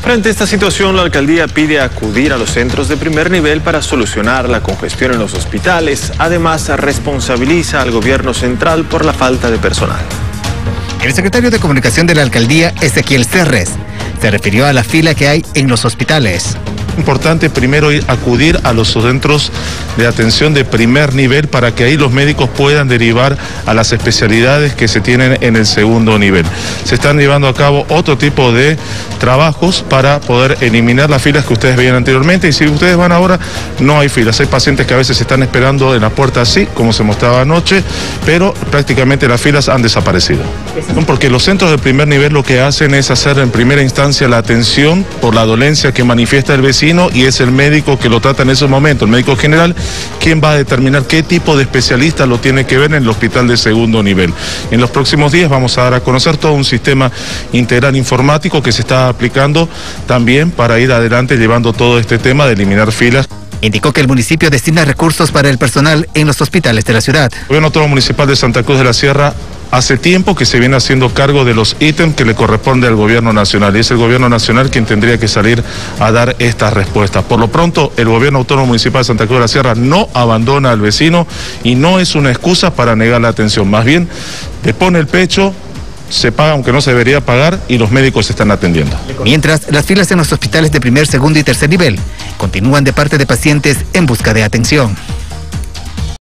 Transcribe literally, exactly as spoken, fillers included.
Frente a esta situación, la alcaldía pide acudir a los centros de primer nivel para solucionar la congestión en los hospitales. Además, responsabiliza al gobierno central por la falta de personal. El secretario de Comunicación de la alcaldía, Ezequiel Serres, se refirió a la fila que hay en los hospitales. Importante primero ir, acudir a los centros de atención de primer nivel para que ahí los médicos puedan derivar a las especialidades que se tienen en el segundo nivel. Se están llevando a cabo otro tipo de trabajos para poder eliminar las filas que ustedes veían anteriormente, y si ustedes van ahora no hay filas. Hay pacientes que a veces están esperando en la puerta así, como se mostraba anoche, pero prácticamente las filas han desaparecido. Porque los centros de primer nivel lo que hacen es hacer en primera instancia la atención por la dolencia que manifiesta el vecino, y es el médico que lo trata en esos momentos, el médico general, quien va a determinar qué tipo de especialista lo tiene que ver en el hospital de segundo nivel. En los próximos días vamos a dar a conocer todo un sistema integral informático que se está aplicando también para ir adelante llevando todo este tema de eliminar filas. Indicó que el municipio destina recursos para el personal en los hospitales de la ciudad. El Gobierno Autónomo Municipal de Santa Cruz de la Sierra hace tiempo que se viene haciendo cargo de los ítems que le corresponde al gobierno nacional, y es el gobierno nacional quien tendría que salir a dar estas respuestas. Por lo pronto, el Gobierno Autónomo Municipal de Santa Cruz de la Sierra no abandona al vecino y no es una excusa para negar la atención. Más bien, le pone el pecho, se paga aunque no se debería pagar, y los médicos se están atendiendo. Mientras, las filas en los hospitales de primer, segundo y tercer nivel continúan de parte de pacientes en busca de atención.